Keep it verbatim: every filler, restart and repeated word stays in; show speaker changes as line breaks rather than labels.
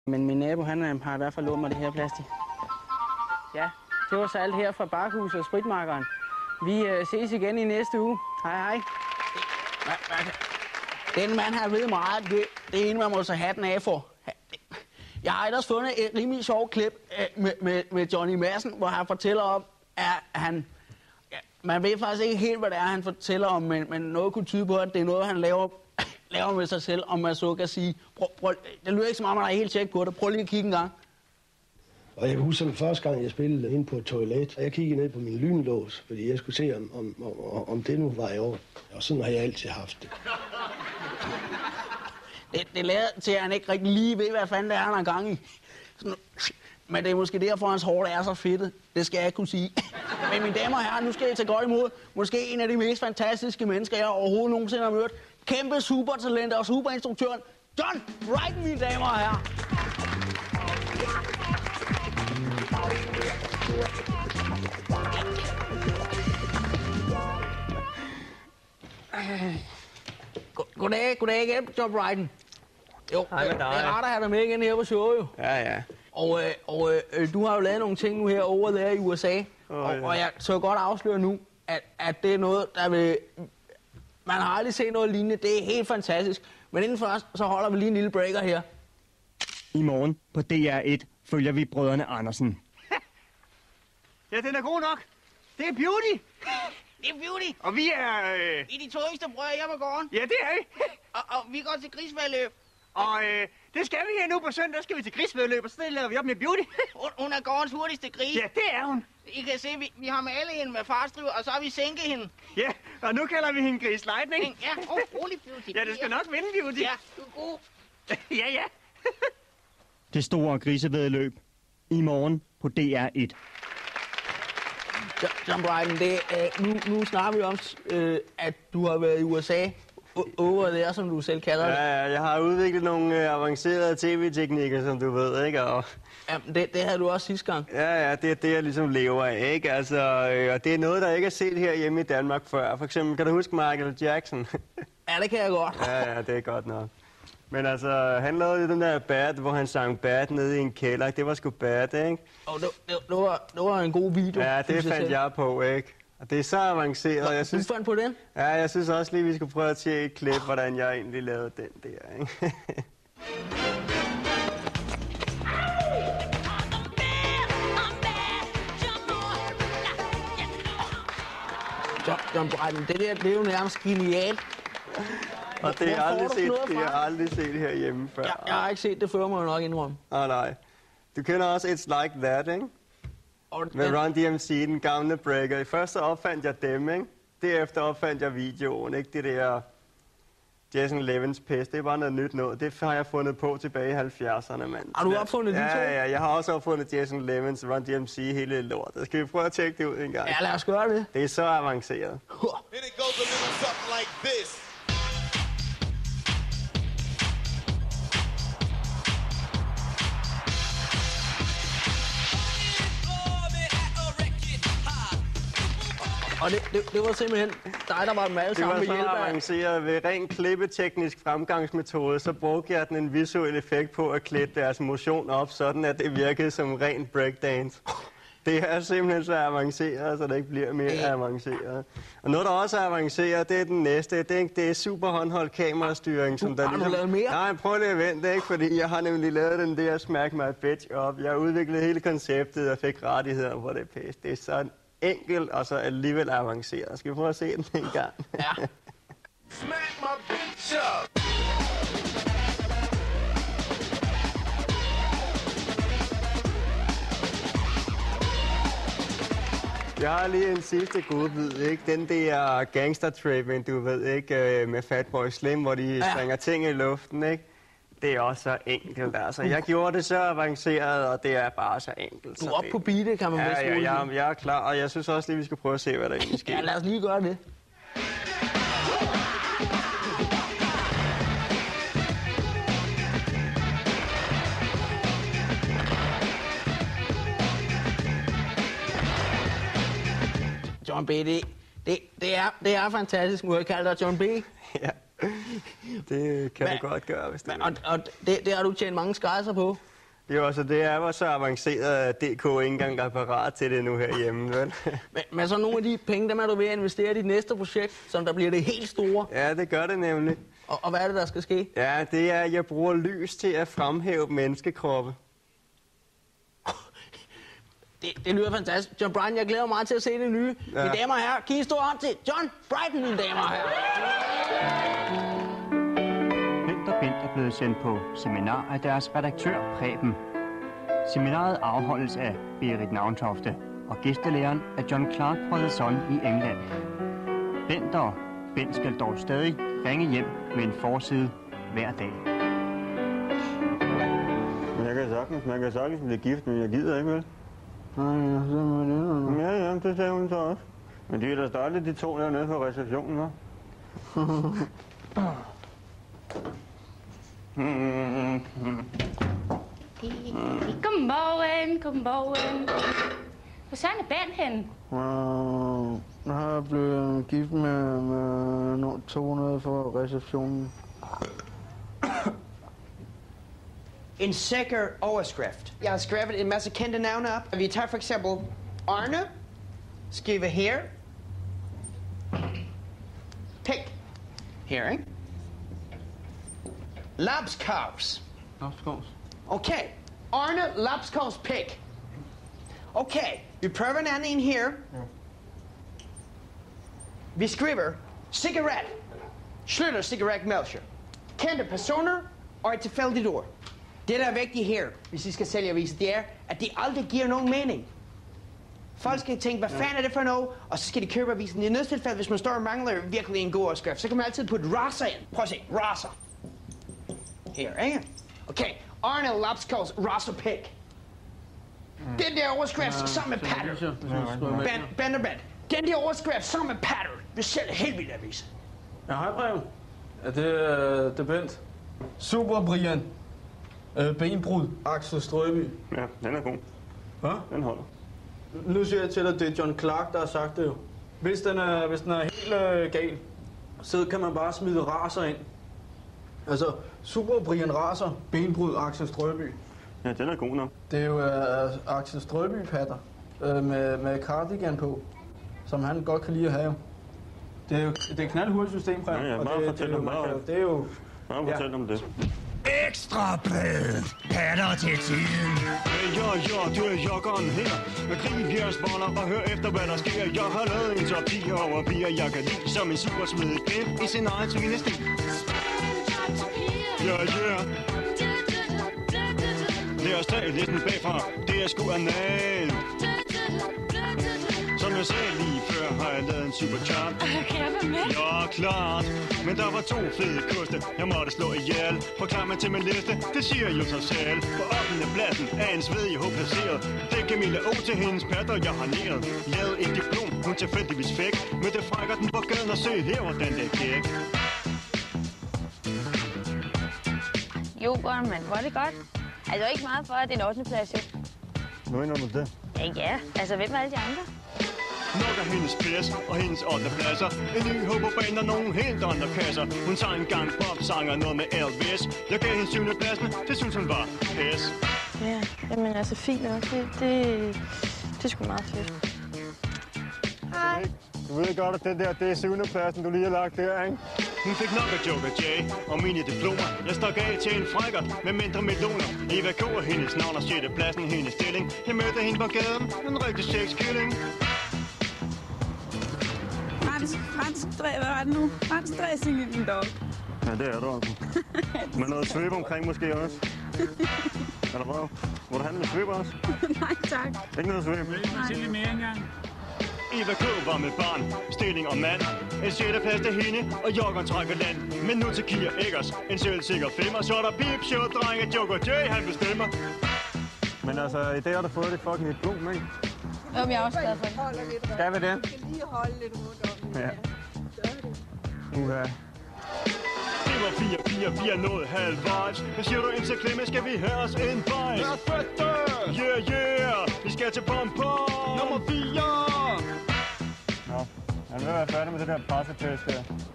Men min nabo, han har i hvert fald lånt mig det her plastik. Ja, det var så alt her fra Bakhuset og Spritmarkeren. Vi øh, ses igen i næste uge. Hej, hej. Den mand her ved meget. Det, det er en, man må så hatten af for. Jeg har ellers fundet et rimelig sjovt klip med, med, med Johnny Madsen, hvor han fortæller om, at han... Ja, man ved faktisk ikke helt, hvad det er, han fortæller om, men, men noget kunne tyde på, at det er noget, han laver, laver med sig selv, om man så kan sige. Prøv, prøv, det lyder ikke som om, man er helt tjek på det. Prøv lige at kigge en gang.
Og jeg husker den første gang, jeg spillede ind på et toilet, og jeg kiggede ned på min lynlås, fordi jeg skulle se, om, om, om, om det nu var i orden. Og sådan har jeg altid haft det.
Det, det lader til, at han ikke rigtig lige ved, hvad fanden det er, han har gang i. Sådan, men det er måske derfor, hans hår er så fedtet. Det skal jeg ikke kunne sige. Men mine damer og herrer, nu skal jeg tage godt imod måske en af de mest fantastiske mennesker, jeg overhovedet nogensinde har mødt. Kæmpe supertalent og superinstruktøren John Brydon, mine damer og herrer. Goddag, goddag igen, John Brydon. Jo,
hej med dig.
Det er rart at have dig med igen her på showet, jo.
Ja, ja.
Og, øh, og øh, du har jo lavet nogle ting nu her over der i U S A. Oh, og, ja. og jeg så godt afsløre nu, at, at det er noget, der vil... Man har aldrig set noget lignende. Det er helt fantastisk. Men inden først, så holder vi lige en lille breaker her.
I morgen på D R et følger vi brødrene Andersen.
Ja, den er god nok. Det er Beauty.
Det er Beauty.
Og vi er... Øh...
Vi er de to yngste brødre her på gården.
Ja, det er vi.
og, og vi går til grisvæddeløb.
Og øh, det skal vi her nu på søndag. Der skal vi til grisvæddeløb, og så laver vi op med Beauty.
hun, hun er gårdens hurtigste gris.
Ja, det er hun.
I kan se, vi, vi har malet hende med fartstriver, og så har vi sænket hende.
Ja, og nu kalder vi hende Gris Lightning.
Ja, oh, rolig Beauty.
Ja, det skal nok vinde, Beauty.
Ja, du er god.
ja, ja.
Det store grisevæddeløb i morgen på D R et.
John Brydon, det, øh, nu, nu snakker vi om, øh, at du har været i U S A over der, som du selv kalder det.
Ja, ja, jeg har udviklet nogle øh, avancerede tv-teknikker, som du ved, ikke? Og...
Jamen, det, det havde du også sidste gang.
Ja, ja, det er det, jeg ligesom lever af, ikke? Altså, øh, og det er noget, der ikke er set her hjemme i Danmark før. For eksempel, kan du huske Michael Jackson?
Ja, det kan jeg godt.
ja, ja, det er godt nok. Men altså, han lavede den der Bad, hvor han sang Bad nede i en kælder. Det var sgu bad, ikke?
Og det, det, det, var, det var en god video.
Ja, det fandt selv. jeg på, ikke? Og det er så avanceret.
Nå,
jeg synes,
du fandt på den?
Ja, jeg synes også lige, vi skulle prøve at se et klip, hvordan jeg egentlig lavede den der, ikke?
John, John Brydon, det der, det er jo nærmest genialt.
Og det har jeg aldrig set, det har jeg aldrig set herhjemme før.
Ja, jeg har ikke set det før, må jeg nok indrømme.
Ah, nej. Du kender også It's Like That, ikke?
Og
med
den...
Run D M C, den gamle breaker. Først så opfandt jeg dem, ikke? Derefter opfandt jeg videoen, ikke? Det der Jason Levens pest, det er bare noget nyt noget. Det har jeg fundet på tilbage i halvfjerdserne, mand.
Har du opfundet de
ja,
to?
Ja, ja, jeg har også opfundet Jason Levens, Run D M C, hele lortet. Skal vi prøve at tjekke det ud en gang?
Ja, lad os gøre det.
Det er så avanceret.
Then it goes a little something like this.
Og det, det, det var simpelthen dig, der var med alle sammen med hjælp af...
Det var så avanceret. Ved ren klippeteknisk fremgangsmetode, så brugte jeg den en visuel effekt på at klæde deres motion op, sådan at det virkede som ren breakdance. Det er simpelthen så avanceret, så det ikke bliver mere øh. avanceret. Og noget, der også er avanceret, det er den næste. Det er, det er super håndholdt kamerastyring. Som der
har
ligesom...
du lavet mere?
Nej, prøv lige at vente, ikke? Fordi jeg har nemlig lavet den der Smack My Bitch op. Jeg har udviklet hele konceptet og fik rettigheder på det pæst. Det er sådan enkelt og så alligevel avanceret. Skal vi prøve at se den en gang?
Ja.
Smack my bitch up.
Jeg har lige en sidste godbid, ikke? Den der gangster-trappen, du ved, ikke? Med Fatboy Slim, hvor de ja. springer ting i luften, ikke? Det er også så enkelt, altså. Jeg gjorde det så avanceret, og det er bare så enkelt.
Du er oppe på beatet, kan man
ja,
vist
ja, ja, jeg er klar, og jeg synes også lige, vi skal prøve at se, hvad der egentlig sker.
Ja, lad os lige gøre det. John B, det, det, det, er, det er fantastisk. Må jeg kalde dig John B?
Ja, det kan men, du godt gøre, hvis det
men, og, og det, det har du tjent mange skejser på?
Jo, altså det er jo så avanceret, at D K ikke engang er parat til det nu herhjemme, vel?
Men, men så nogle af de penge, dem er du ved at investere i dit næste projekt, som der bliver det helt store.
Ja, det gør det nemlig.
Og, og hvad er det, der skal ske?
Ja, det er, at jeg bruger lys til at fremhæve menneskekroppe.
Det, det lyder fantastisk. John Brighton, jeg glæder mig meget til at se det nye. Ja. Mine damer og herrer, kan I stå op til John Brighton, mine damer og herrer?
Bent og Bent er blevet sendt på seminar af deres redaktør Preben. Seminaret afholdes af Berit Navntofte, og gæstelæreren er John Clark fra The Sun i England. Bent og Bent skal dog stadig ringe hjem med en forside hver dag.
Jeg kan sagtens, man kan sagtens blive gift, men jeg gider ikke, vel?
Nej, ja, så må det
Ja, ja, det sagde hun så også. Men de er da stadig de to dernede på receptionen, hva'?
Godmorgen, godmorgen. Hvor så er Bent henne?
Uh, nu har jeg blevet gift med, med to hundrede fra receptionen.
En sikker overskrift. Jeg har skrevet en masse kendte navne op. Vi tager for eksempel Arne, skriver her. Pik. Her, ikke? Lapskaus.
Lapskaus.
Okay. Arne Lapskaus Pik. Okay, vi prøver en anden en her. Ja. Vi skriver cigaret. Slutter cigaret Melcher. Kendte personer og et tilfældigt ord. Det, der er vigtigt her, hvis I skal sælge aviser, det er, at de aldrig giver nogen mening. Folk skal tænke, hvad fanden er det for noget? Og så skal de købe avisen. I nødstilfælde, hvis man står og mangler virkelig en god overskrift, så kan man altid putte raser ind. Prøv at se, raser. Her, ikke? Okay, Arne Lapskaus raser Pik. Mm. Den der overskrift ja, sammen med patter. Ben, ben og Ben. Den der overskrift sammen med patter. Vi sælger helt vildt aviser.
Ja, hej Preben. Ja, det er, det er Bent. Super Brian. Øh, benbrud, Axel Strøby.
Ja, den er god.
Hvad?
Den holder.
Nu siger jeg til dig, det er John Clark, der har sagt det jo. Hvis den er, hvis den er helt øh, gal, så kan man bare smide raser ind. Altså, Super Brian raser, benbrud, Axel Strøby.
Ja, den er god nok.
Det er jo øh, Axel Strøby-patter øh, med, med cardigan på, som han godt kan lide at have. Det er jo det er knaldhurtigt system, Preben.
Ja, ja,
og
meget
det,
fortæl
det,
om
det,
meget.
det er jo...
Meget fortæl ja. om det.
Ekstrabladet. Patter til tiden.
Hey, ja, ja, du er joggeren her. Med grib jeres boller og hør efter, hvad der sker. Jeg har lavet en top ti over piger, jeg kan lide. Som en supersmidig knæp i sin egen tvinestil. Ja, ja. Lad os tage listen bagfra. Det er sgu anal. Som jeg sagde lige før, har jeg lavet en superchart.
Kan jeg være med?
Ja, klart. Men der var to fede koste, jeg måtte slå ihjel. Forklar mig til min liste, det siger jo sig selv. På ottende pladsen er en svedig håb placeret. Det er Camilla O til hendes patter, jeg har næret. Lavet et diplom, hun tilfældigvis fik. Men det frækker den på gaden og se her, hvordan det gik.
Jo, men hvor er det godt. Altså ikke meget for, at det er en ottende plads, jo.
Nu ender du det.
Ja, ja. Altså, hvem er alle de andre?
Nok er hendes pæs og hendes ottende pladser. En ny håber baner nogen helt andre kasser. Hun sang en gang popsanger noget med Elvis. Jeg gav hende syvende pladsen, det synes hun var pæs.
Ja, jamen altså fint nok. Det, det, det er sgu meget fedt. Hej.
Du ved godt, at det der, det er syvende pladsen, du lige har lagt der, ikke?
Hun fik nok af Joker J og mine diplomer. Jeg stak af til en frækkert med mindre meloner. Eva K er hendes navn og sjette pladsen hendes stilling. Jeg mødte hende på gaden, en rigtig sexkilling.
Fransk, fransk, hvad var det nu? Fransk dressing i den dog.
Ja, det er du altså. Med noget svøb omkring måske også. Eller hvad? Må du have med svøb også?
Nej, tak.
Ikke noget svøb?
Nej.
Til lidt mere engang.
Eva K var med barn, stilling og mand. En sjette plads til hende, og Jokkeren trækker land. Men nu til Kia Eggers, en selvsikker femmer. Så er der pip, show, drenge, Joker J, han bestemmer.
Men altså, i dag har du fået det fucking diplom, ikke?
Jo, men jeg er også glad for det.
Skal vi det?
Vi skal lige holde lidt rundt om.
Ja. Uha.
Det var fire piger, vi er nået halvvejs. Hvad siger du ind til Klemme, skal vi have os en bajs?
Perfekte!
Yeah, yeah, vi skal til Pompom.
Nummer fire!
Nå, han vil være færdig med det der pressetest der.